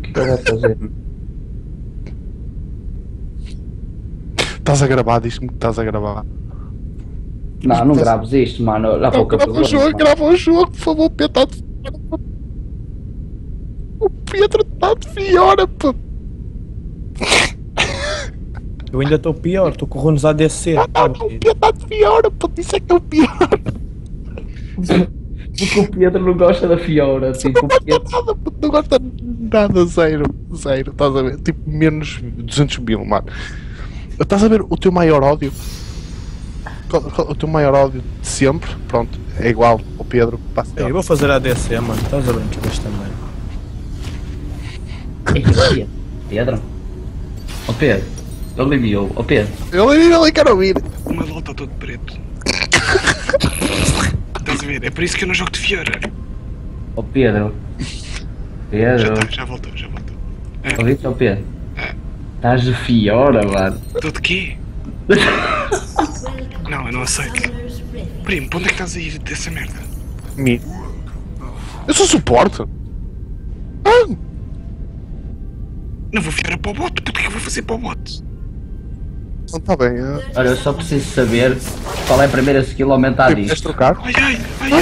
que eu vou fazer? Estás a gravar, diz-me que estás a gravar. Não, não graves isto, mano. Dá pouca Grava o vergonha, jogo, mano. grava o jogo, por favor, Pedro, está de... O Pedro está de fiora, pô. Eu ainda estou pior, estou com o Runes ADC. O Pedro está de fiora, pô, isso é que é o pior. Porque o Pedro não gosta da Fiora, tipo, o Pedro... Não gosta nada, zero, estás a ver? Tipo, menos 200 mil, mano. Estás a ver o teu maior ódio? O teu maior ódio de sempre, pronto, é igual ao Pedro. Eu vou fazer ADC, mano, estás a brincar deste também. Pedro? Ó Pedro, ele enviou, ó Pedro. Ele quer ouvir. O meu LOL está todo preto. Estás a ver? É por isso que eu não jogo de Fiora. Ó Pedro. Pedro. Já voltou. Ouviste, ó Pedro? Estás de Fiora, mano. Estou de quê? Não, eu não aceito. Primo, para onde é que estás a ir dessa merda? Me. Eu sou suporte. Não vou Fiora para o bot, porque é que eu vou fazer para o bot? Não está bem. Olha, eu só preciso saber qual é a primeira skill a aumentar Queres isto. trocar? Ai.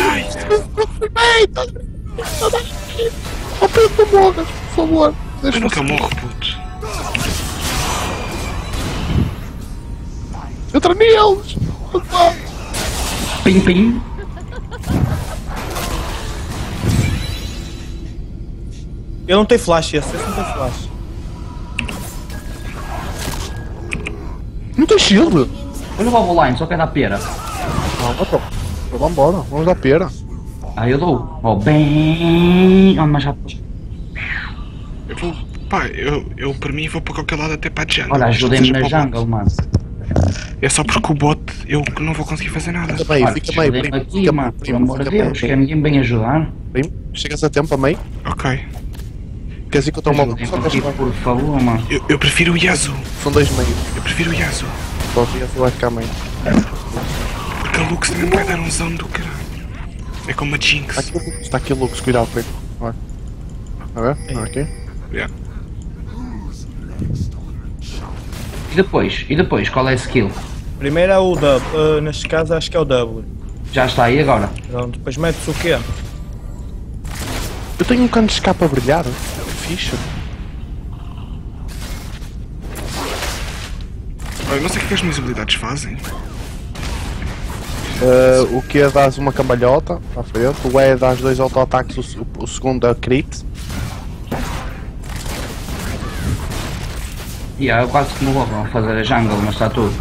Oh Pedro, não morras, por favor. Eu nunca morro, puto. Entra neles. Pim, pim. Eu não tenho flash, esse não tem flash. Não tem shield. Eu não vou online, só quero dar pera. Vamos embora, vamos dar pera. Ah, eu dou. Oh, bem. Oh, mas já... Eu vou. Pá, eu por mim vou para qualquer lado até para a jungle. Olha, ajudem-me Seja na para o jungle, bot. mano. É só porque o bot eu não vou conseguir fazer nada. Fica meio, Olha, fica meio, ajudem-me primo. aqui, Fica mano. meio, Pelo primo. amor de Fica meio, Deus, quer ninguém me bem ajudar? primo. Chegas a tempo a meio. Ok. Quer dizer que eu estou mal. Ajudem-me Só aqui, queres por favor, mano. Eu prefiro o Yasuo. São 2 meios. Eu prefiro o Yasuo. Só que vai ficar meio. Porque a Lux também vai dar um zão do caralho. É como a Jinx. Está aqui o Lux, cuidado com ele. Vai. A ver? Aqui. Yeah. E depois, qual é a skill? Primeiro é o W, neste caso acho que é o W. Já está aí agora? Pronto, depois metes o quê? Eu tenho um cano de escape a brilhar. Ficha. Olha, não sei o que as minhas habilidades fazem. O que é dás uma cambalhota à frente. O E dás 2 auto-ataques. O segundo é crit. Eu quase que não vou fazer a jungle, mas está tudo.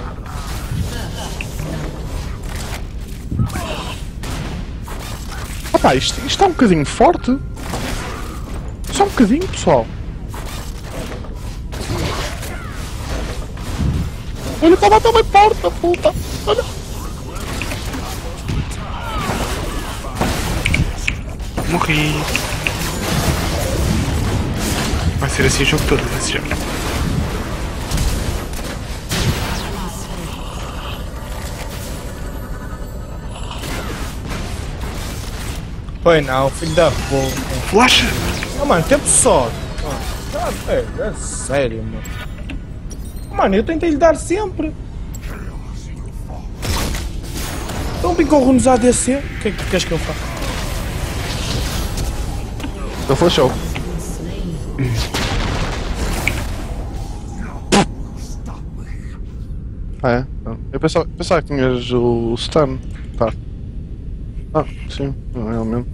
Opa, isto está um bocadinho forte. Só um bocadinho, pessoal. Olha, estava também porta, puta. Olha. Morri. Vai ser assim o jogo todo, desse jeito. Pois não, filho da porra. Flash! Oh, mano, tempo só. É sério, mano. Mano, eu tentei lhe dar sempre. Então vim com o Runes ADC. O que é que queres que eu faça? Ele flashou. É? Eu pensava que tinhas o stun. Tá. Ah, sim, realmente.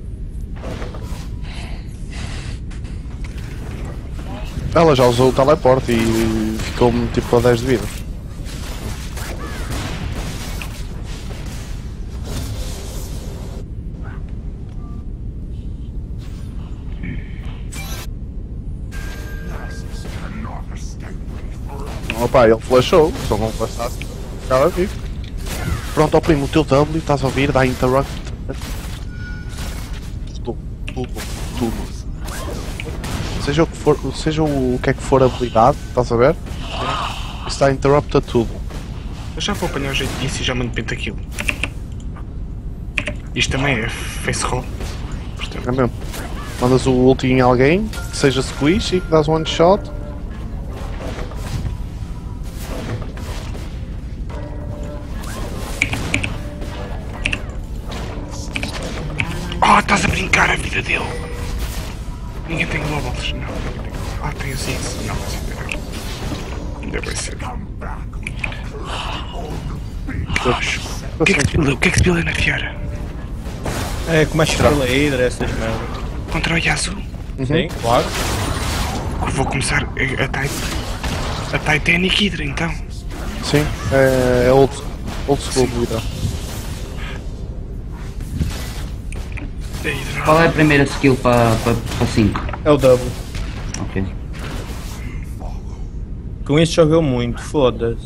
Ela já usou o teleporte e ficou-me tipo a 10 de vida. Opa, ele flashou, só não flashasse, ficava vivo. Pronto, ó primo, o teu W, estás a ouvir, dá interrupt. Tudo. Seja o que é que for a habilidade, estás a ver? Isso dá interrupt a tudo. Eu já vou apanhar o jeito disso e já mando pentakill. Isto também é face roll. Portanto, É mesmo? Mandas o ulti em alguém, que seja squish e que dás one shot. Oh, estás a brincar a vida dele. Ninguém tem globals, não. Ah, tem assim, não, ainda vai ser. O que é que se pila na Fiora? É, como é que estrela Hydra, essas merdas. Contra o Yasuo? Sim, claro. Vou começar a Titanic Hydra então. Sim, é old school vida. Qual é a primeira skill para 5? É o double. Ok. Com isso jogou muito, foda-se.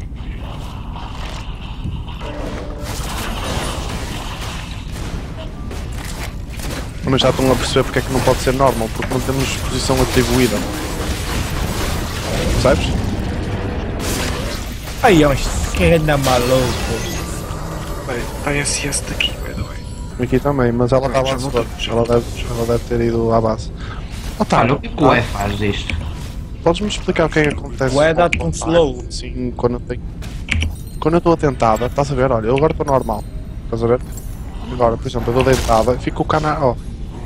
Mas já estão a perceber porque é que não pode ser normal, porque não temos posição atribuída. Percebes? Ai, é um esquerda maluco. Está SS daqui, by the way. Aqui também, mas ela está à Já base voltou, toda. já Ela deve ter ido à base. Olha, o que é que o E faz disto? Podes-me explicar o que é que acontece? O E dá-te um slow. Sim, quando eu tenho. Quando eu estou atentada, estás a ver? Olha, eu agora estou normal. Estás a ver? Agora, por exemplo, eu estou deitada e fico o cana. Ó.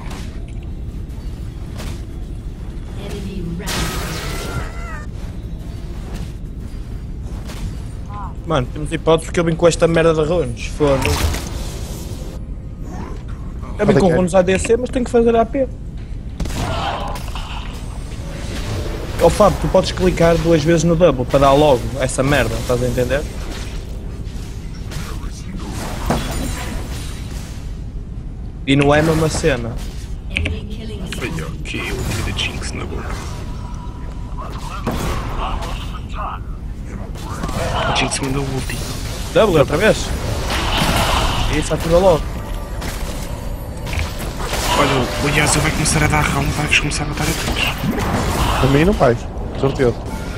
Mano, temos hipótese porque eu vim com esta merda de runes, foda-se. Eu vim com runes ADC, mas tenho que fazer AP. Ó Fábio, tu podes clicar 2 vezes no double para dar logo essa merda, estás a entender? E não é a mesma cena. Olha aqui, o ulti da Jinx na boca. A Jinx mandou o ulti. Double outra vez? Isso ativa logo. Olha, o Yasuo vai começar a dar round, vai-vos começar a matar a todos. A mim não vai, certeza.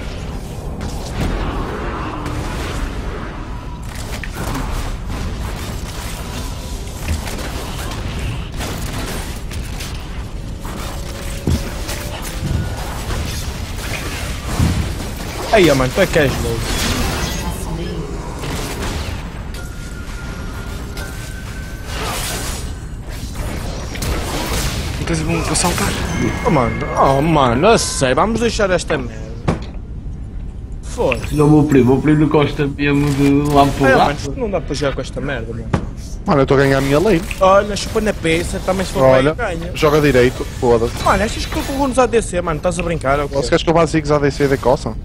Aí, mano, tu é que és louco. Não tens bom para saltar? Oh mano, eu sei, vamos deixar esta merda. Foda-se. Não, o meu primo não gosta mesmo de lá para Ai, lá. mano, não dá para jogar com esta merda, mano. Mano, eu estou a ganhar a minha lane. Olha, chupa na peça, também se for Olha, bem, ganha. joga direito, foda-se. Mano, achas que eu com runes ADC, mano? Estás a brincar? Ou Se quê? queres que eu vá zigzag ADC de coça?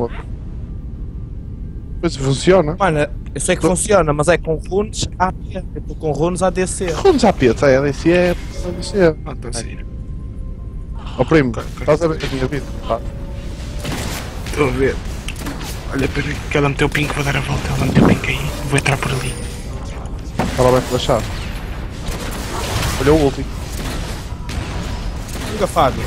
Pois funciona. Mano, eu sei que funciona, mas é com runes AP. Eu estou com runes ADC. Runes à peta, é ADC, é ADC. Ah, está a sair. Ó primo, estás a ver a minha vida? Pá. Estou a ver. Olha, peraí, que ela meteu o pink, vou dar a volta. Ela meteu o pink aí, vou entrar por ali. Ela vai flashar. Olha o ulti. Liga, Fábio.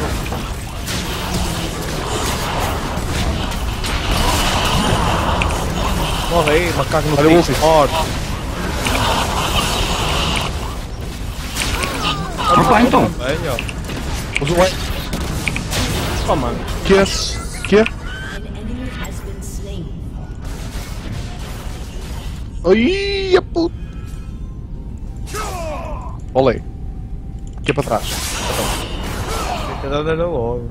Morre aí, macaco no Olha o pico. ulti. Morre. Opa, então. Bem, ó. Usa o E. Oh, mano. Que é? Que é? Ai, a puta. Olé. Aqui é para trás. Cuidado era logo.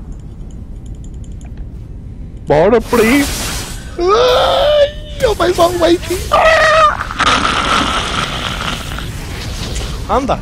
Bora, primo. Ai, ele vai só um waiting. Anda.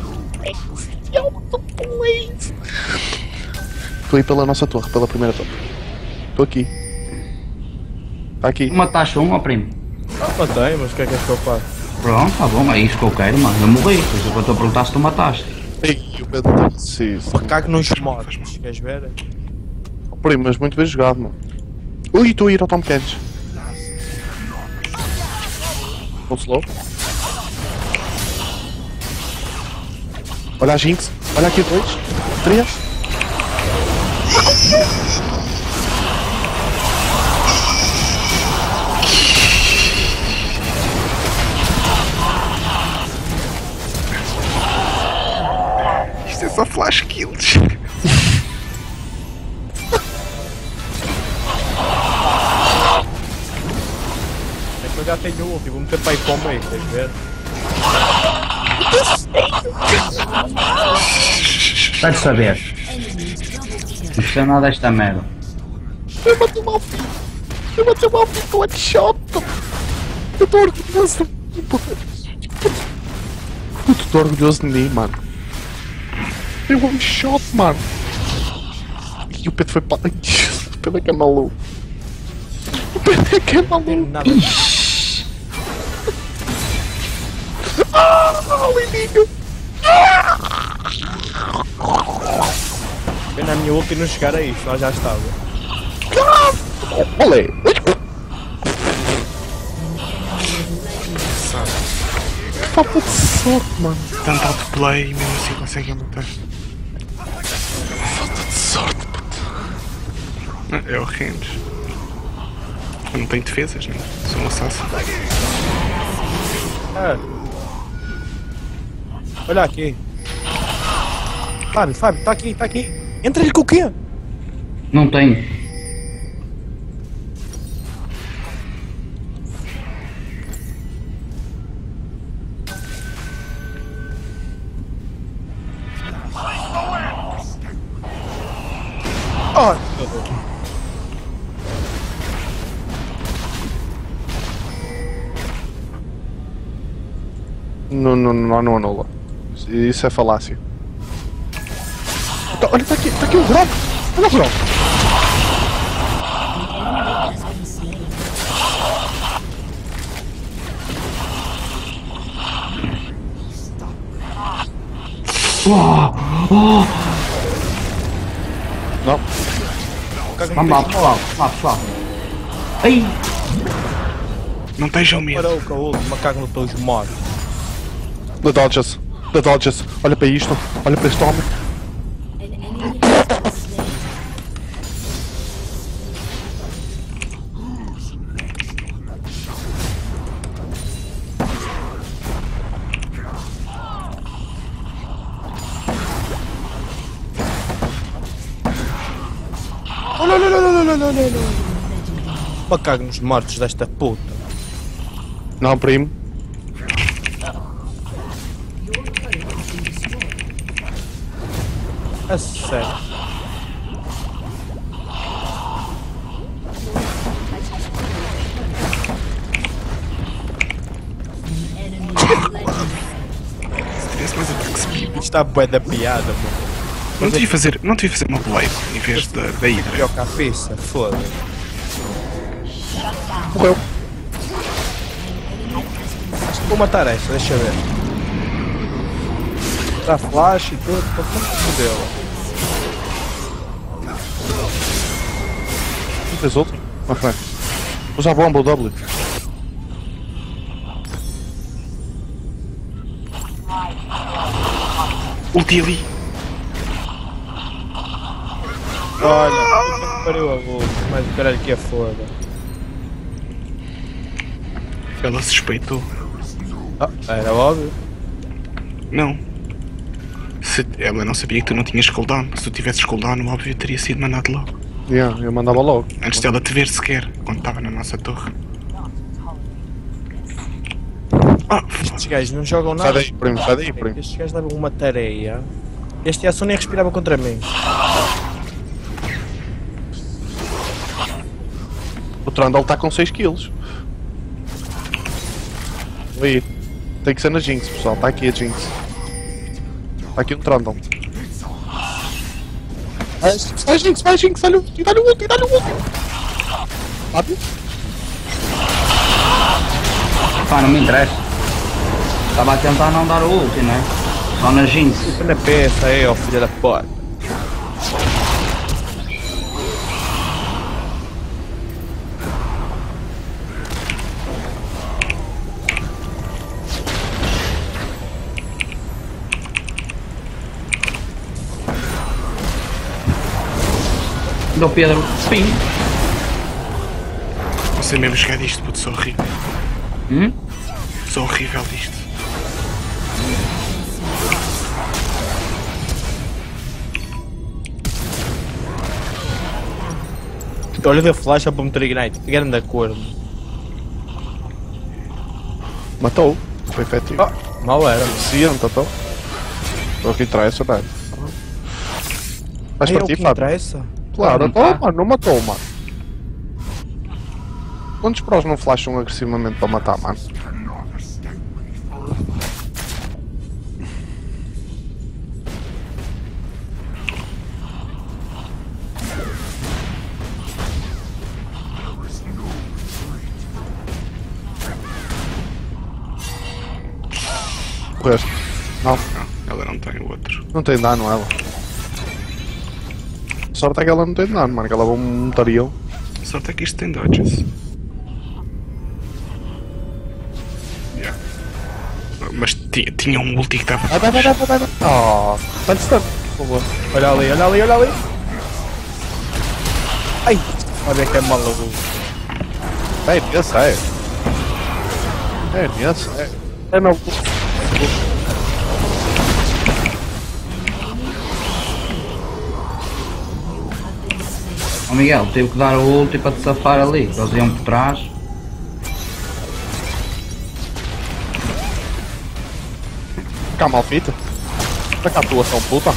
Estou aí pela nossa torre, pela primeira torre. Estou aqui. Está aqui. Mataste um, ó primo. Matei, mas o que é que eu faço? Pronto, tá bom, é isso que eu quero, mano. Eu morri, por isso que eu estou a perguntar se tu mataste. Ei, o Pedro disse isso. Macaco nos mortos, queres ver? Primo, mas muito bem jogado, mano. Ui, estou a ir ao Tom Kench. Com slow. Olha a Jinx. Olha aqui 2, 3. Isto é só flash kills. já tenho o último, vou meter para aí para o meio, estás a ver? Vai saber. Não precisa nada desta merda. Eu matei o Malfio! Eu matei o Malfio com one shot! Eu estou orgulhoso de mim, eu estou orgulhoso de mim, mano. Tem one shot, mano. E o Pedro foi para... O Pedro é que é maluco. O Pedro é que é maluco. Nada. O inimigo! Pena a minha ulti não chegar a isto, nós já estava. Olé! Falta de sorte, mano. Tanto autoplay e mesmo assim conseguem matar. Falta de sorte, puto. É o range. Eu não tenho defesas, né? Sou um assassino. Ah. Olha aqui. Fábio, está aqui, está aqui. Entra-lhe com o quê? Não tenho. Oh, Não anula. Isso é falácia. Olha, tá aqui o Grok! Olha o Grok! Não. Vamos lá, pessoal. Pessoal. Ai! Não estejam medo. parou com a ulti, macaco no todos mortos. The Dodges. Olha para isto. Olha para este homem. Olha. Macaco nos mortos desta puta. Não, primo. A sério. Tivesse mais ataque speed. Isto está bué da piada, mano. Não devia fazer uma blade em vez da Hydra. Pior que a pista, foda-se. Morreu. Acho que vou matar esta, deixa eu ver. Dá flash e tudo, para como fodeu. Não tens outro? Ok. Usa a bomba, o W. Ulti ali. Olha, pariu a boca, mas o caralho que é foda. Ela suspeitou. Ah, era óbvio. Não. Ela não sabia que tu não tinhas cooldown. Se tu tivesses cooldown, óbvio teria sido mandado logo. Yeah, eu mandava logo. Antes dela te ver sequer, quando estava na nossa torre. Ah, Estes gajos não jogam Sai nada. daí, primo, sai daí, primo. Estes gajos davam uma tareia. Este Yasuo nem respirava contra mim. O Trundle está com 6 kills. Aí. Tem que ser na Jinx, pessoal. Está aqui a Jinx. Está aqui um Trundle. Vai Jinx, dá-lhe o ulti, dá-lhe o ulti. Sabe? Pá, não me interessa. Estava a tentar não dar o ult, não é? Só na Jinx. Fica na peça aí, ó filha da puta. Do Pedro. Pim. não sei mesmo jogar disto, puto, sou horrível. Sou horrível disto. Olha da flash para meter ignite. Grande acordo. Matou. Foi efetivo. Oh, mal era, mano. Ciente, então. É o que interessa, não é? Vais Ai, é o partir, que Fábio? interessa. Claro, Não tá. então, mano, não matou, mano. Quantos pros não flasham agressivamente para matar, mano? O resto. Não, Não, ela não tem o outro. não tem dano ela. Sorte é que ela não tem dano, mano, que ela levou um tario. A sorte é que isto tem dodges. Yeah. Mas tinha um ulti que estava. Vai. Oh, tá distante, por favor. Olha ali, olha ali, olha ali. Ai, olha que é maluco. É imenso, é. É imenso, é. É não. Ó Miguel, tive que dar o ulti para te safar ali, que eles iam por trás. Cá, malfita. Vai cá, atuação puta.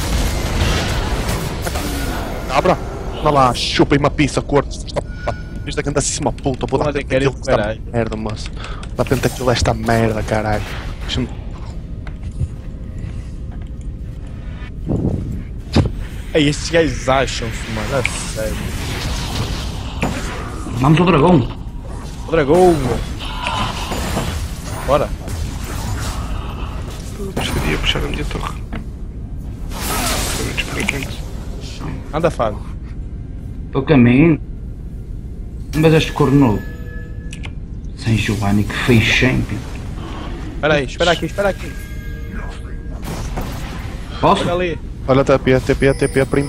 Cabra. Vai lá, chupa-me uma pizza, corte. Isto aqui anda assim uma puta. Vou dar Olha, tempo quero aquilo esta caralho. merda, moço. Dá tempo aquilo esta merda, caralho. Deixa-me. Ei, estes gajos acham-se, mano, a sério. Vamos ao dragão. O dragão, meu. Bora. Gostaria de puxar a minha torre. Foi muito explicante. Anda, Fábio. Pelo caminho. Mas este corno. Sem Giovanni, que fez champion. Espera aí, espera aqui, espera aqui. Posso? Olha ali. Olha, TP, primo.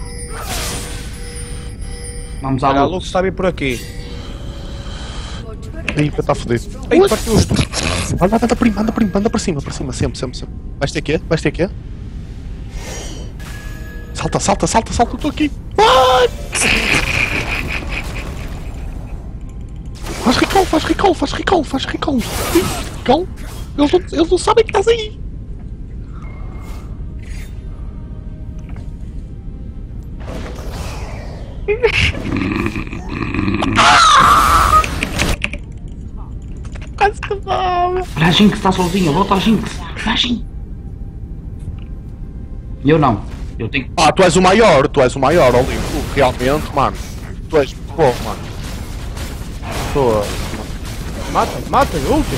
Vamos à Olha, a luta. Lux está a vir por aqui. Ih, está fodido. Ei, partiu-os tu. Anda para cima, sempre. Vais ter quê? Salta, estou aqui. Vai! Faz recall. Recall. Eles não sabem que estás aí. Quase que não. Olha, a Jinx está sozinha, volta a Jinx. Vai, Jinx. Eu não. Eu tenho. Ah, tu és o maior, Olimpo. Realmente, mano. Tu és bom, mano. Tô. Mata, último.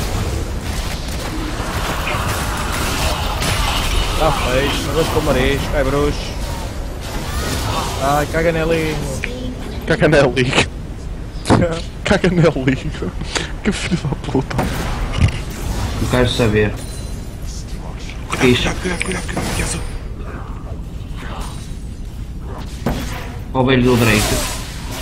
Tá feito, arroz com marisco, é bruxo. Ai, caga nele. Caga na liga. Que filho da puta. Não quero saber. Fixe. Cuidado, Yazoo. O velho do Drake.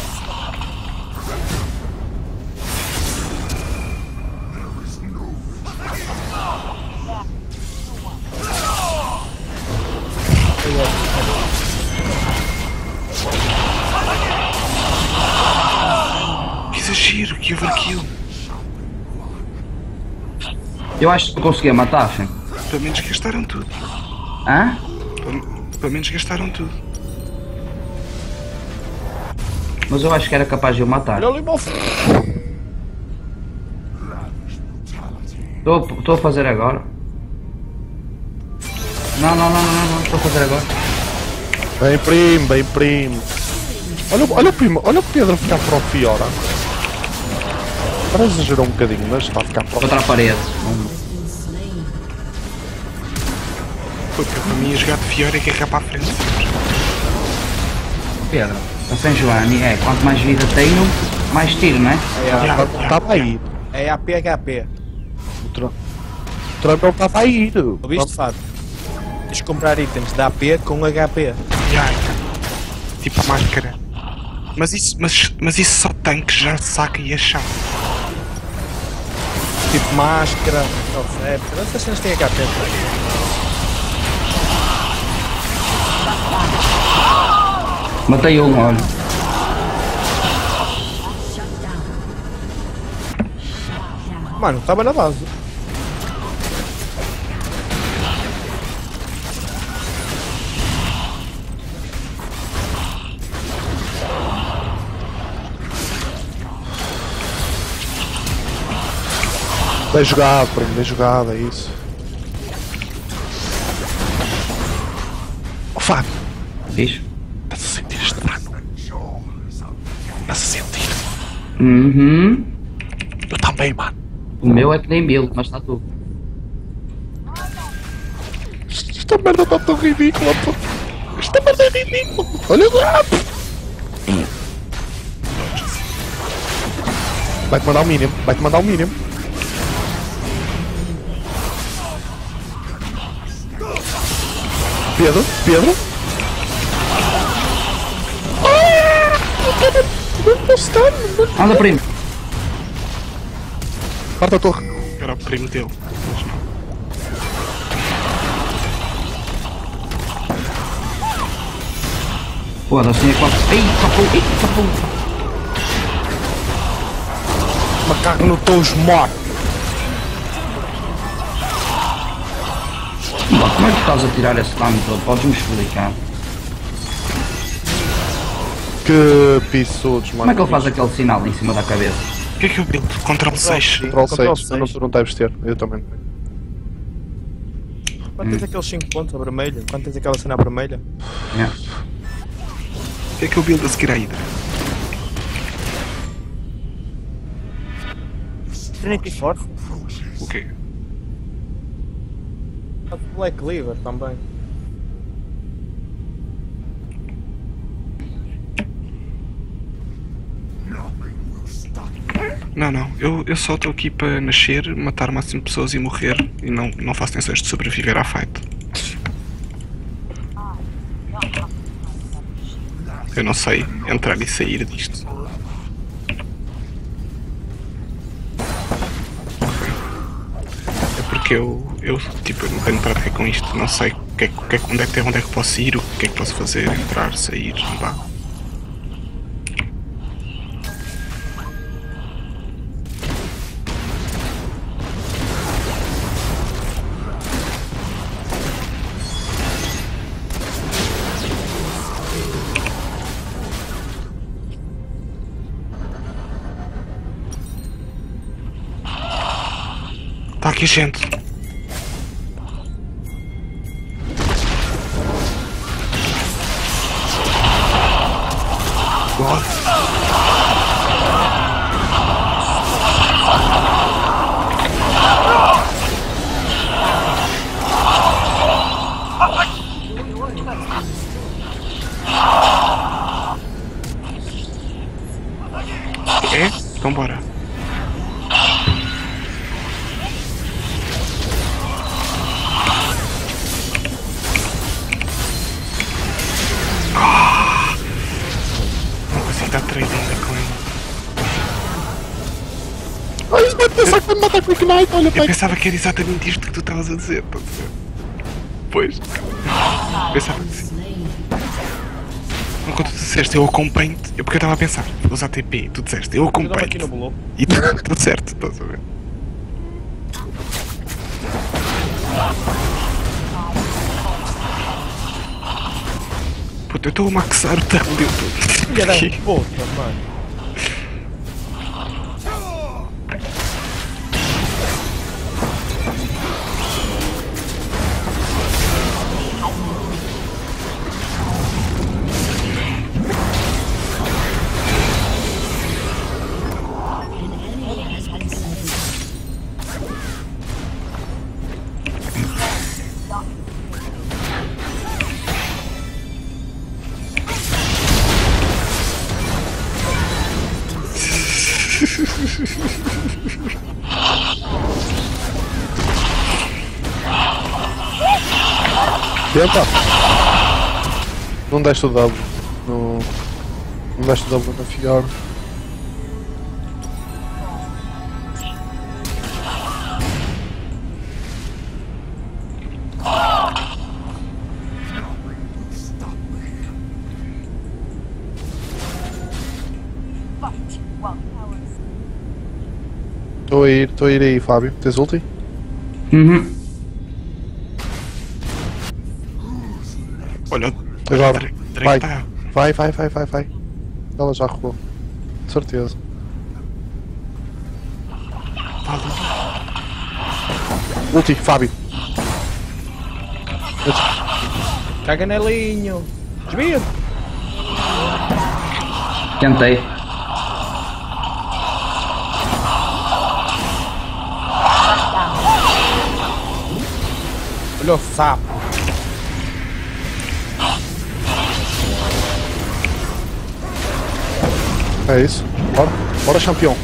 Que exagero, que overkill. Eu acho que conseguia matar, sim. Pelo menos gastaram tudo. Hã? Pelo menos gastaram tudo. Mas eu acho que era capaz de eu matar. Olha ali, moço. Estou a fazer agora. Não, estou a fazer agora. Bem primo. Olha o Pedro ficar pro Fiora. Agora exagerou um bocadinho, mas está a ficar pro. Contra a parede. Pô, para mim, a jogar de Fiora é que é cá para a frente. Pedro, a São Joane é quanto mais vida tenho, mais tiro, não é? Estava aí. É AP HP. O Trump não estava a ir. Ouviste, Fábio? Tens de comprar itens da AP com HP. Tipo a máscara. Mas isso só tanque já saca e é chato. Tipo máscara, self-reptor, essas cenas têm HP. Matei um, olha. Mano, estava na base. Bem jogado, primo, bem jogado, é isso. Oh, Fábio, Diz? estás a sentir este dano? Estás a sentir? Uhum. Eu também, mano. O meu é que nem mil, mas está tudo. Esta merda está tão ridícula, pô. Esta merda é ridícula. Olha lá. Vai-te mandar o mínimo, vai-te mandar o mínimo. Pedro, Pedro. Não está, Anda, primo. Parte a torre. Era o primo dele. Mas não. Foda-se, tinha quase. Ei, capou. Macaco no tojo morto. Como é que estás a tirar esse dano todo? Podes-me explicar? Que pissudos, mano. Como é que ele faz aquele sinal em cima da cabeça? O que é que eu build? Control 6. Control Control 6, 6. não deves ter, eu também. Quando tens aqueles 5 pontos a vermelho, quando tens aquela cena vermelha, Yeah. O que é que eu build a seguir à Hydra? Trinity Force, O quê? Black Cleaver também. Não, eu só estou aqui para nascer, matar o máximo de pessoas e morrer e não faço tensões de sobreviver à fight. Eu não sei entrar e sair disto. É porque eu tipo, não tenho prática com isto, não sei onde é que posso ir, o que é que posso fazer, entrar, sair, não dá. Tá aqui gente. Boa. É? Então bora. Não consigo dar trade ainda com ele. Ai, vai pensar que vai me matar com o Ignite, olha, Eu pai. pensava que era exatamente isto que tu estavas a dizer, estás a ver? Pois. Pensava que sim. Quando tu disseste eu acompanho-te, porque eu estava a pensar, vou usar TP, tu disseste eu Ajuda-me aqui acompanho-te. no bloco. E tudo certo, estás a ver? Puta, eu estou a maxar o W todo. Filha da puta, mano. Tenta. Não deste o W. Não deste o W na Fiora. Estou a ir aí, Fábio. Tens ulti? Uhum. Olha, Agora. Drake Vai. tá. Vai. Ela já rolou. De certeza. Tá ali. Ulti, Fábio. Caga nelinho. Desvia. Tentei. Olha o sapo. É isso. Bora. Bora, campeão.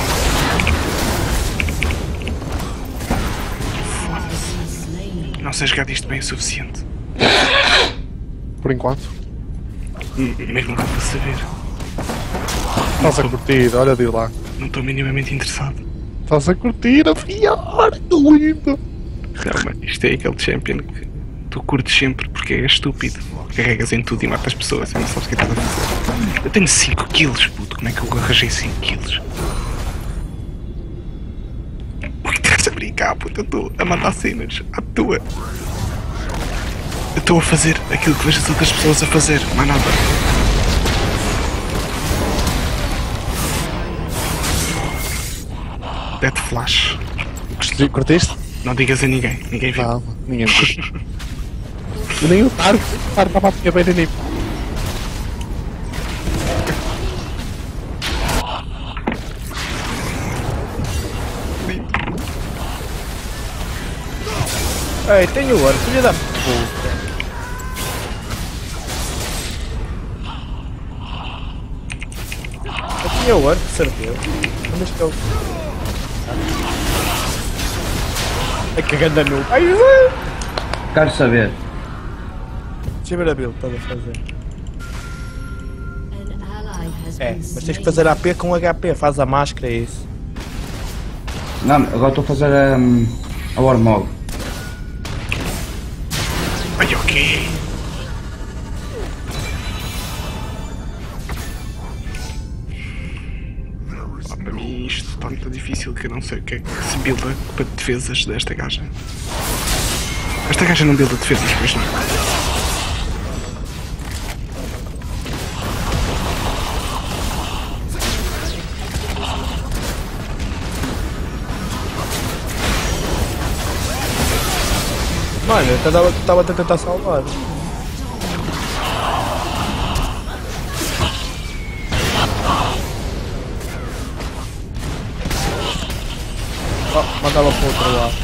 Não sei jogar disto bem o suficiente. Por enquanto. Mesmo que eu fosse saber. Estás a curtir, olha de lá. Não estou minimamente interessado. Estás a curtir a pior, que lindo. Realmente, isto é aquele champion que tu curtes sempre porque é estúpido. Carregas em tudo e matas pessoas e não sabes o que estás a fazer. Eu tenho 5 kills, puto. Como é que eu arranjei 5 kills? O que estás a brincar, puto? Eu estou a mandar cenas à tua. Eu estou a fazer aquilo que vejo as outras pessoas a fazer, mais nada. Dead Flash. Curtiste? Não digas a ninguém, ninguém viu. Não, ninguém viu. Nem o Taro estava a minha beira nem. Ei, tenho ouro, filha da puta. Eu tinha ouro, de certeza. Onde é que eu... Ai, que ganda noob. Ai, Quero saber. deixa eu ver a build que estás a fazer. É, mas tens que fazer AP com HP, faz a máscara, é isso. Não, agora estou a fazer a Warmog. Ai, ok. Para mim isto está muito difícil que eu não sei o que é que se builda para defesas desta gaja. Esta gaja não builda defesas, pois não. Mano, eu estava a tentar salvar. Oh, mandava para o outro lado.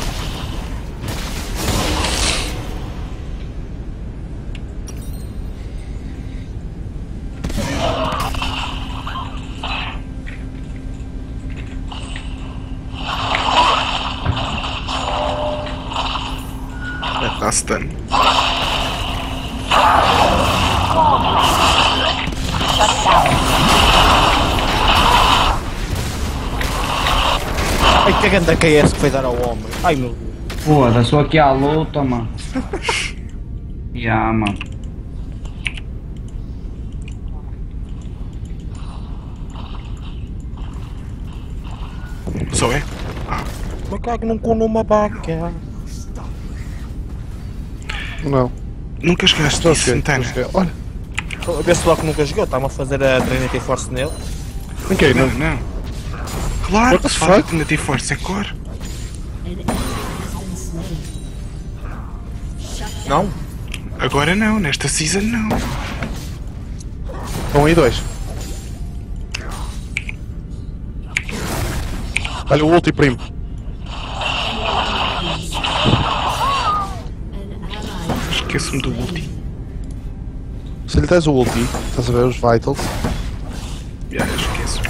Está stun. Ai, que ganda KS que foi dar ao homem. Ai meu Deus. Foda, sou aqui à luta, mano. Mano. Só é? Macaco não com uma vaca. Não. Nunca jogaste Estou isso, Santana? Olha. Vê se logo nunca jogou, está-me a fazer a Trinity Force nele. Ok, Não, não. não. Claro What que the se faz fuck? Alternative Force, é core. Não? Agora não, nesta season não. Estão aí dois. Olha o ulti primo. Esqueço-me do ulti. Se lhe des o ulti, estás a ver os vitals. Já, esqueço.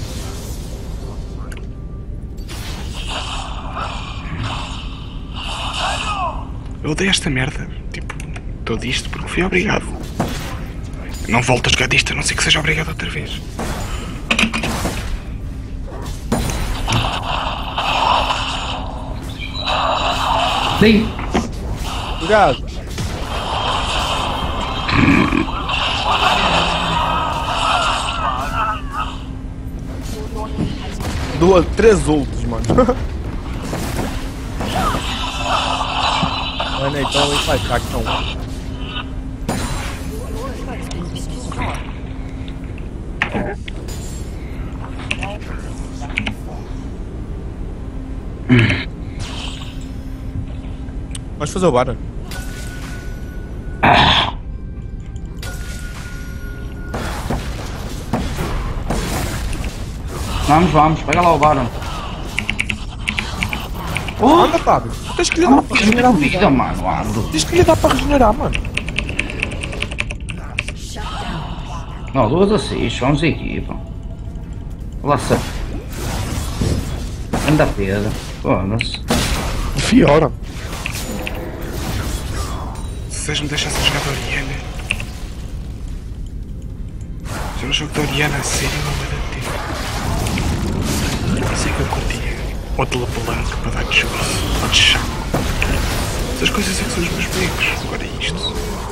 Eu odeio esta merda. Tipo, todo isto porque fui obrigado. Não volto a jogar disto, a não ser que seja obrigado outra vez. Sim. Obrigado. Duas, 3 ultos, mano. Mano, então ele vai ficar então. fazer o Baron. Vamos, pega lá o Baron. Anda, Fábio. Tens que lhe dar para regenerar, Vida, mano, ando. Tens que lhe dar para regenerar, mano. Não, 2 assists, vamos equipa. Lá se. Anda pedra. Foda-se. Fiora. Se vocês me deixassem jogar de Oriana. Se eu não jogo de Oriana a sério, não vai dar tempo. Isso é que eu curtia. Ou de Lepalanque para dar de jogo. Ou de chaco. Essas coisas é que são os meus bonecos. Agora é isto.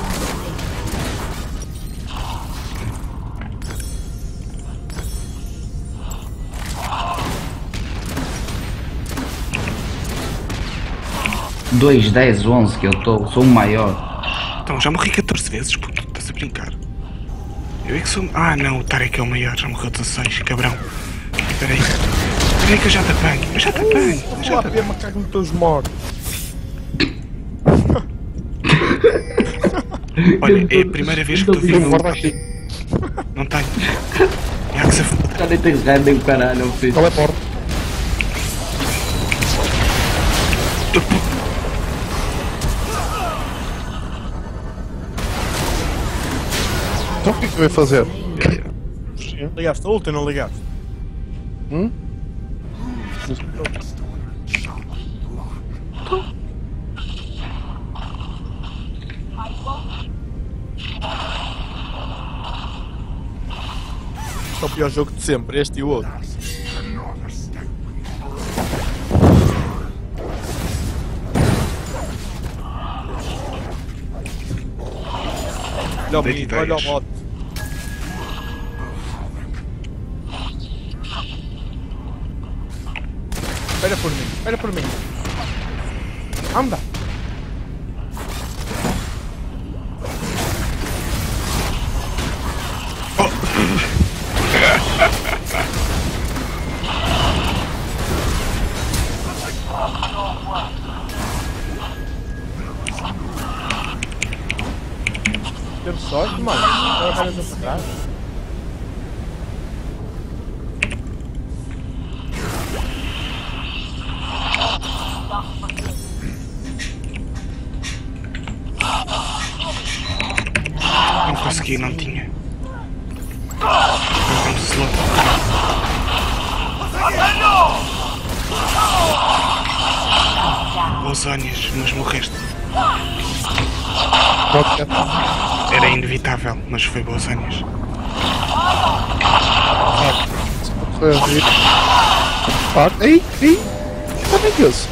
Dois, 10, 11 que eu estou, sou o maior. Então, já morri 14 vezes, puto. Estás a brincar? Eu é que sou... Ah, não, o Tarek é o maior. Já morreu 16, cabrão. Espera aí que eu já te apanho. Eu já te apanho. Já te apanho. Macaco nos teus mortos. Olha, é a primeira vez que estou vivo. Guarda aqui. Não tenho. É que se foda. Já nem tens renda em caralho, filho. Qual é a porta? Então o que é que eu ia fazer? Ligaste a ult ou não ligaste? Este é o pior jogo de sempre, este e o outro. Olha o mim, olha o bot. Espera por mim. Anda! Teve sorte, mano. Agora vai para trás. Não consegui, não tinha. Vamos slot. Boas ônias, mas morreste. Era inevitável, mas foi boas ônias. Ei! Como é que é isso?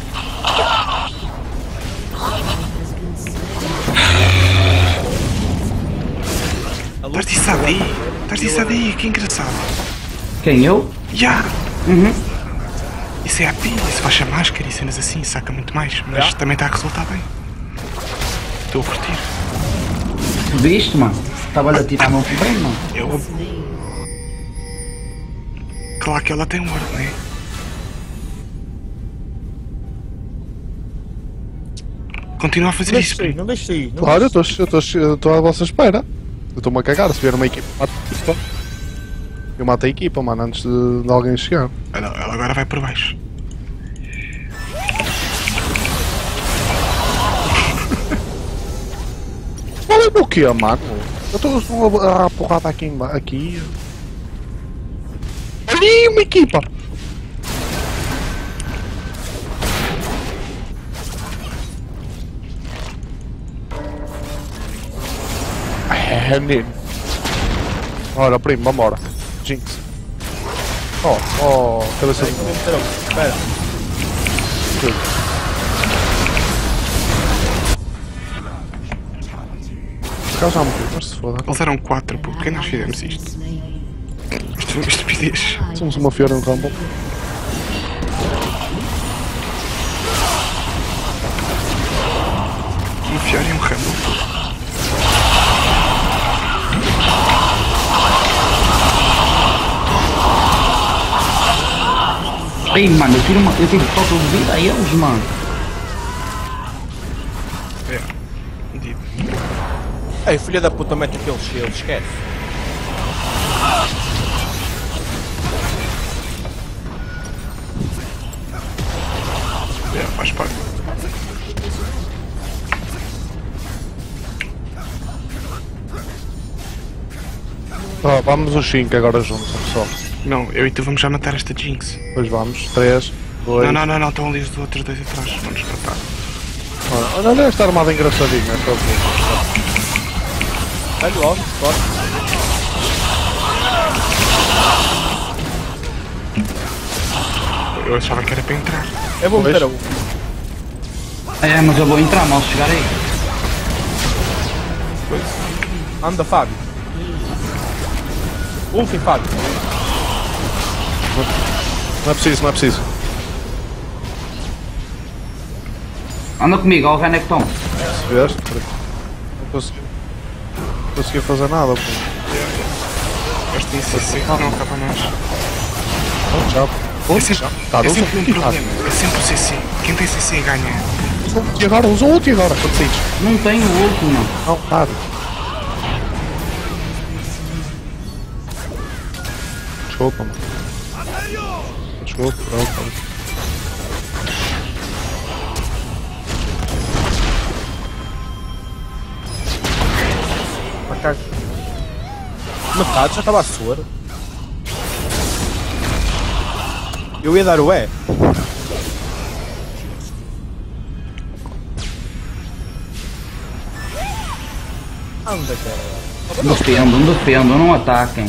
Estás disso aí? Estás disso aí? Que engraçado. Quem, eu? Já! Isso é AP, isso baixa máscara e cenas assim, saca muito mais, mas também está a resultar bem. Estou a curtir. Viste, mano? Estava-lhe a tirar a mão por bem, mano. Eu. Claro que ela tem um ouro, né? Continua a fazer isso. Não deixe aí. Claro, eu estou à vossa espera. Eu estou-me a cagar, se vier uma equipa, mato a equipa. Eu mato a equipa, mano, antes de alguém chegar. Ela agora vai por baixo. Qual é o quê, mano? Eu estou a porrada aqui. Ali, uma equipa! É, menino. Ora, primo, vambora. Jinx. Cabeça de... Espera. Os caras já morreram, mas se foda. Eles eram 4, pô. Por que nós fizemos isto? Isto foi uma estupidez. Somos uma fiora no Rumble. Uma fiora e um Rumble. Ei, mano, eu tiro total de vida a eles, mano. Ei, filha da puta, mete aquele shield, esquece. É, faz parte. Vamos os 5 agora juntos, pessoal. Não, eu e tu vamos já matar esta Jinx. Depois vamos. 3, 2. Não, estão ali os outros dois atrás. Vamos matar. Olha esta armada engraçadinha. Esta Vai logo, corta. Eu achava que era para entrar. Eu vou meter a U. É, mas eu vou entrar mal se chegar aí. Anda, Fábio. Ulti, Fábio. Não é preciso, não é preciso. Anda comigo, ó o Renekton. Se vês? Não consegui fazer nada, pô. Este ICC não acaba nós. Já. É sempre um problema. É sempre o CC. Quem tem CC ganha. Usa o ulti agora, quando saís. Não tenho ult, não. Não, nada. Desculpa, mano. Desculpa, pronto. Macaco. Metade já estava a suar. Eu ia dar o E. Anda, cara. Defendo, não ataquem.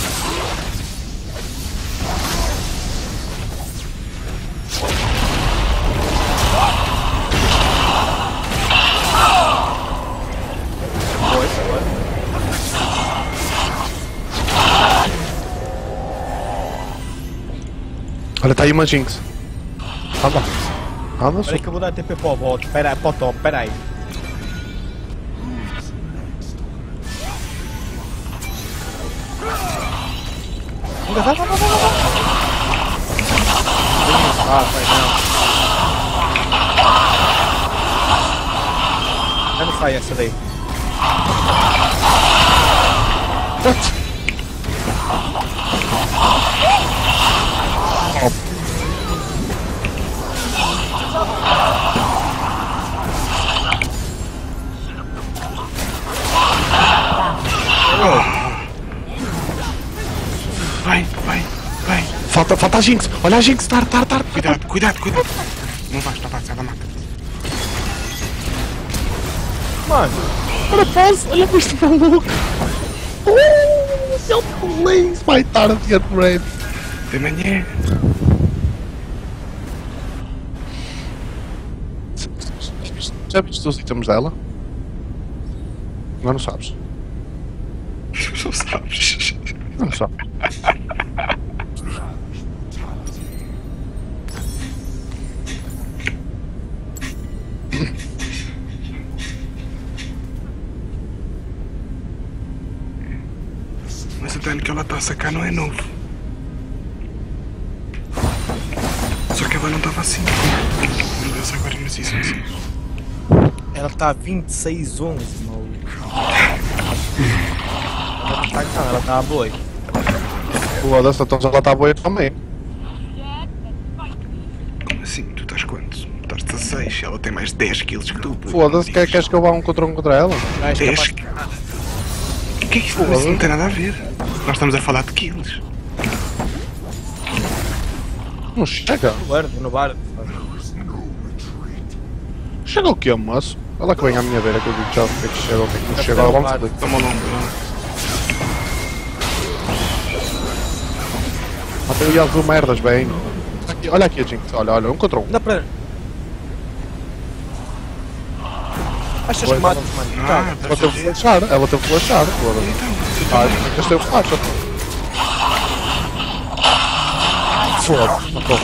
Olha, tá aí uma Jinx. Anda. Anda, só. Peraí que eu vou dar TP para o bot. Peraí, para o top, peraí. Vai. Não sai essa daí. What? Vai. Falta a Jinx. Olha a Jinx, tar. Cuidado. Não vais, ela mata. Mano, Olha, posso. Olha para este maluco. Seu please, vai estar a get ready. De manhã. Já viste os itens dela? Não sabes. Não sabes. Não sabes. Mas o dano que ela está a sacar não é novo. Só que ela não estava assim. Meu Deus, agora mas isso é assim. ela está a 26-11, maluco. Ela não está cá, ela está a boi. Foda-se, então ela está boa também. Como assim? Tu estás quanto? Estás 16, ela tem mais 10 kills que tu. Foda-se, queres que eu vá um contra ela? Vais 10? capaz- O que é que isso não tem nada a ver? Nós estamos a falar de kills. Não chega. No bar, no bar. Chega o quê, moço? Olha que vem à minha beira que eu digo já o que é que chega, o que é que não chega. Vamos ver. Toma longo, não. Até eu ia ver merdas, bem. Aqui, olha aqui a Jinx, olha, um contra um. Dá para. Achas que matas, mano? Ah, Ela teve que flashar, foda-se. Ah, gastei o flash. Foda-se, matou.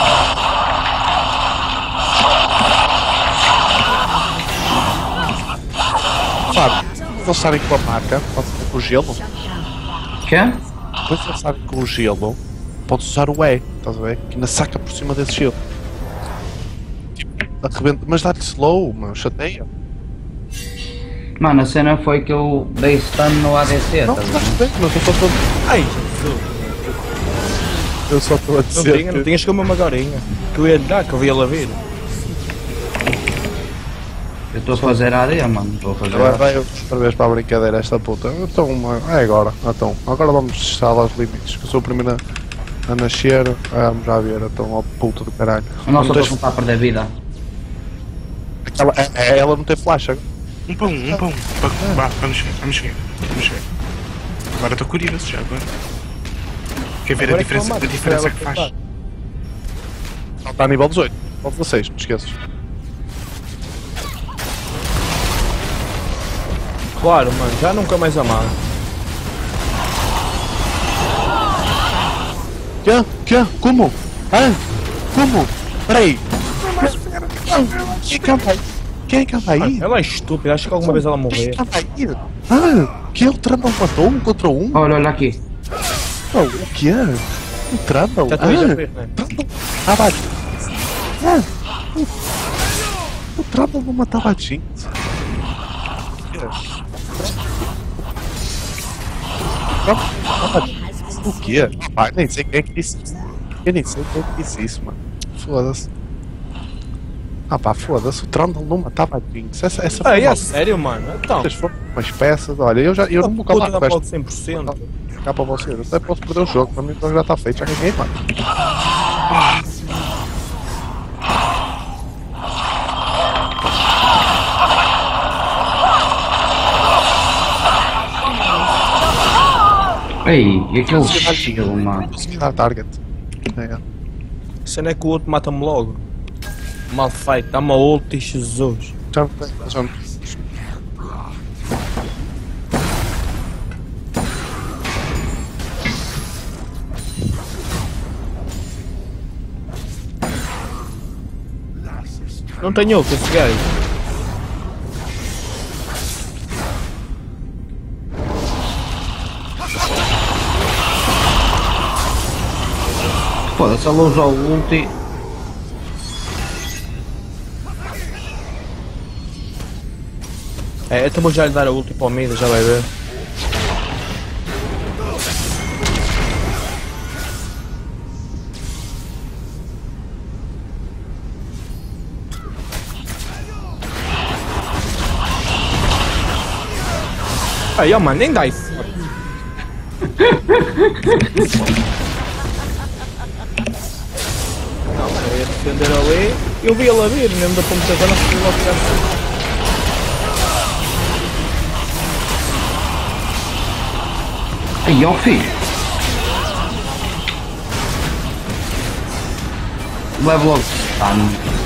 Sabe, eles sabem com a marca, pode ser com o gelo. Quê? Depois eles sabem com o gelo, podes usar o E, estás a ver? Que ainda saca por cima desse gelo. Tipo, arrebenta, mas dá-lhe slow, mano, chateia. Mano, a cena foi que eu dei stun no ADC, Não, tá está vendo? bem, mas eu só estou. Ai, Jesus. Eu só estou a Não dizer. tinha, não tinhas como uma agorinha. Que eu ia lhe dar, que eu via lá vir. Eu estou a fazer AD, mano. Estou a fazer Agora AD. vai outra vez para a brincadeira esta puta. Então, é agora. Então, agora vamos testar lá os limites. Que eu sou o primeiro a nascer. Vamos já ver. Então, ó puta do caralho. A nossa Não tens- não está a perder vida. ela não tem flash agora. Um para um. Vá, vamos ver. Agora estou curioso já agora. Quer ver Agora a é que diferença, eu mato, a diferença que ela faz? Não, está a nível 18. Nível 16, não te esqueças. Claro, mano, já nunca mais amava. Quê? Como? Como? Peraí. Quem é que anda aí? Ela é estúpida, acho que alguma vez ela morreu. Quem anda aí? Que é o Trundle matou um contra um? Olha aqui. Oh, o que é? O Trundle? Já estou a ver, né? Vai. O Trundle não matava a Jinx. O que? Ah, nem sei quem é que disse isso. Eu nem sei quem é que disse isso, mano. Foda-se. Ah pá, foda-se, o Trundle não matava a Jinx. Essa Ah, foi é uma- sério, mano? Então, Essas foram umas peças, olha, eu não vou calar puta com da esta. moto 100%. Cá para vocês, eu até posso perder o jogo, para mim o jogo já está feito, já ganhei, mano. Ei, e aquele estilo, mano. Consegui dar target. É. A cena é que o outro mata-me logo. Mal feito, dá-me a ult e Jesus. Já. Não tenho ult, esse gajo. Foda-se, ela usou o ulti. É, então vou já lhe dar a ult para o mid, já vai ver. Aí, ó, mano, nem dá isso. Não, mano, eu ia defender ali. Eu vi ela vir, mesmo da ponta da zona, fui logo tirar assim. Ai, ó filho. Leva logo stun.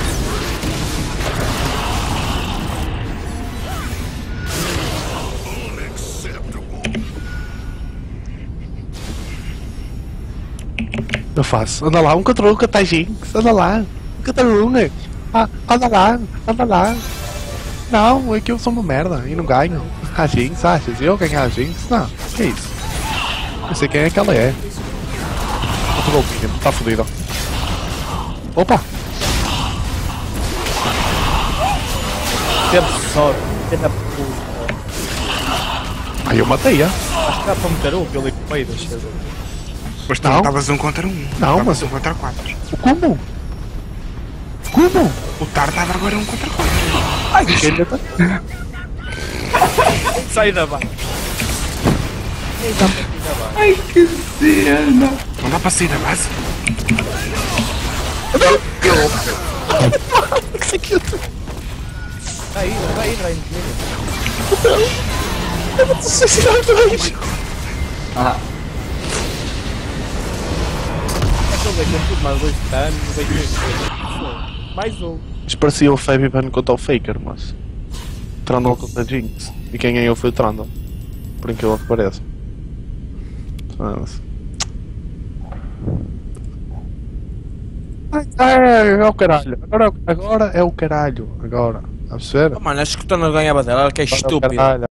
Eu faço. Anda lá, um contra um contra a Jinx. Anda lá. Um contra um. Anda lá. Não, é que eu sou uma merda e não ganho. A Jinx, achas? Eu ganhar a Jinx? Não, que isso? Eu sei quem é que ela é. Outro golpinho, tá fodido. Opa! Teve sorte, filha da puta. Aí eu matei-a. Acho que dá para meter ult ali com meio, deixa eu ver. Mas tu Não. não estavas 1 contra 1. Não, mas- 1 contra 4. Como? Como? O Tar estava agora 1 contra 4. Ai, que filha da... Sai da barra. Ai, que cena. Não dá para sair da base? Vai, vai. Ah, Aquele gajo tem tudo mais 2 danos, veio mais um. Isto parecia o Fabian contra o Faker, mas. Trundle contra a Jinx. E quem ganhou foi o Trundle. Por incrível que pareça. É o caralho. Agora é o caralho. Agora. A perceber? Oh, mano, acho que o Thanos ganhava dela, ela que é Agora é o estúpido. caralho.